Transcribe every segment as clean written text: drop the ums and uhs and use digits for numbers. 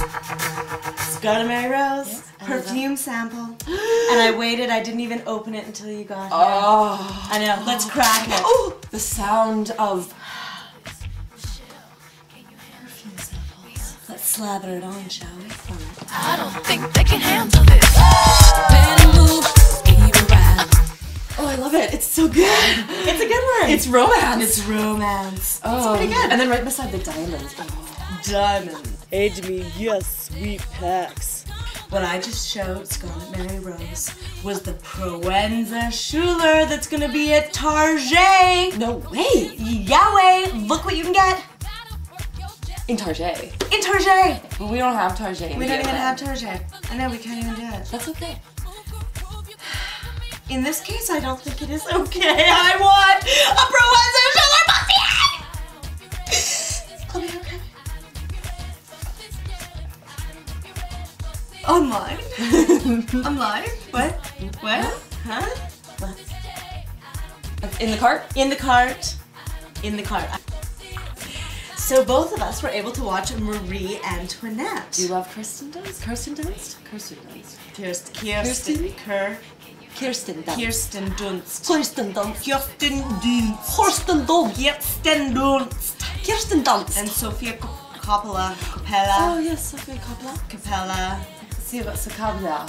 Scarlet Mary Rose, yes, perfume sample. And I waited, I didn't even open it until you got here. Oh. I know, let's crack it. Oh, the sound of perfume samples. Let's slather it on, shall we? I don't think they can handle this. Oh, I love it. It's so good. It's a good one. It's romance. It's romance. Oh. It's pretty good. And then right beside the diamonds. Oh. Diamonds. Age me, yes, sweet packs. What I just showed Scarlet Mary Rose was the Proenza Schuler that's gonna be at Target. No way. Yahweh, look what you can get. In Target. In Target. But we don't have Target. We don't even have Target. I know, we can't even do it. That's okay. In this case, I don't think it is okay. I want a Proenza Schuler buffet! I'll be okay. Online? Online? What? What? Huh? What? In the cart? In the cart. In the cart. So both of us were able to watch Marie Antoinette. Do you love Kirsten Dunst? Kirsten Dunst? Kirsten Dunst. Kirsten Dunst. Kirsten Dunst. Kirsten Dunst. Kirsten Dunst. Kirsten Dunst. Kirsten Dunst. Kirsten Dunst. Kirsten Dunst. And Sofia Coppola. Capella. Oh yes, Sofia Coppola. Capella. Sofia Coppola.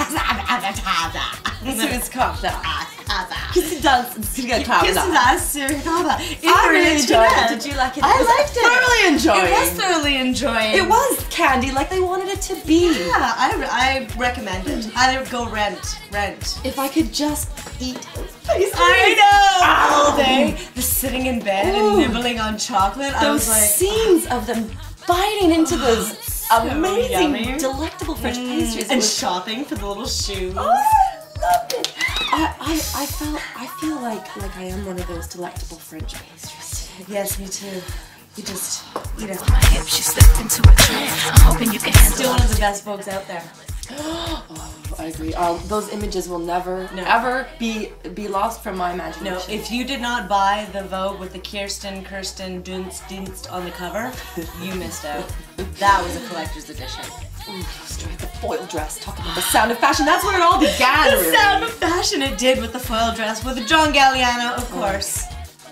Kirsten Dunst. Sofia Coppola. I really enjoyed it. Did you like it? I liked it. Thoroughly enjoying. It was thoroughly enjoying. It was candy, like they wanted it to be. Yeah, I recommend it. I'd go rent. If I could just eat pastries. I know! All day, just sitting in bed and nibbling on chocolate. I was like, scenes of them biting into those amazing, yummy, delectable French pastries. And shopping for the little shoes. Oh, I loved it. I feel like I am one of those delectable French pastries today. Yes, me too. You just, you know. My hips, you slipped into a trance. I'm hoping you can handle it. Still one of the best Vogues out there. Oh, I agree. Those images will never, ever be lost from my imagination. No, if you did not buy the Vogue with the Kirsten Dunst on the cover, you missed out. That was a collector's edition. Ooh, the foil dress, talking about the sound of fashion. That's where it all began, The really. sound of fashion it did with the foil dress, with John Galliano, of course.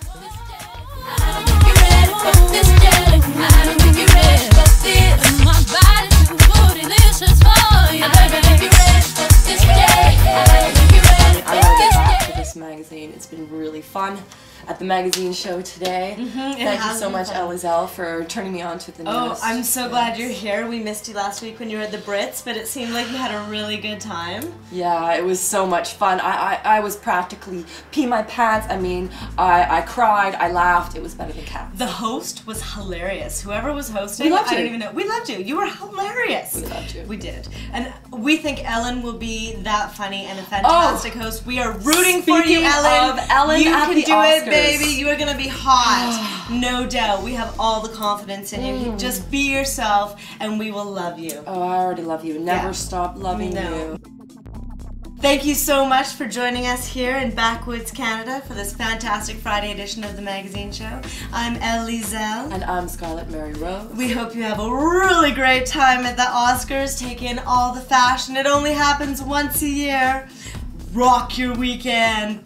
Magazine. It's been really fun at the magazine show today. Thank you so much, Elizelle, for turning me on to the newest. Oh, I'm so glad you're here. We missed you last week when you were at the Brits, but it seemed like you had a really good time. Yeah, it was so much fun. I was practically peeing my pants. I mean, I cried, I laughed. It was better than Cats. The host was hilarious. Whoever was hosting, we loved you. I don't even know. We loved you. You were hilarious. We loved you. We did. And we think Ellen will be that funny and a fantastic host. We are rooting for you, Ellen. Of Ellen you at can the do Oscars. it, baby. You are going to be hot. No doubt. We have all the confidence in you. Just be yourself and we will love you. Oh, I already love you. Never stop loving you. Thank you so much for joining us here in Backwoods, Canada for this fantastic Friday edition of the magazine show. I'm Elizelle. And I'm Scarlet Mary Rose. We hope you have a really great time at the Oscars. Take in all the fashion. It only happens once a year. Rock your weekend.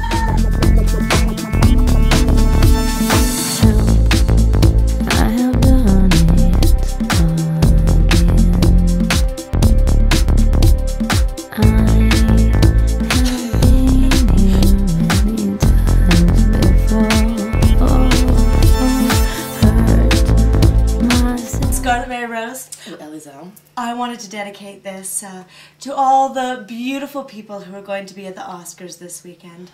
Scarlet Mary Rose. Elizelle. I wanted to dedicate this to all the beautiful people who are going to be at the Oscars this weekend.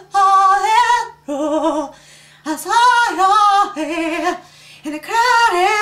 In a crowded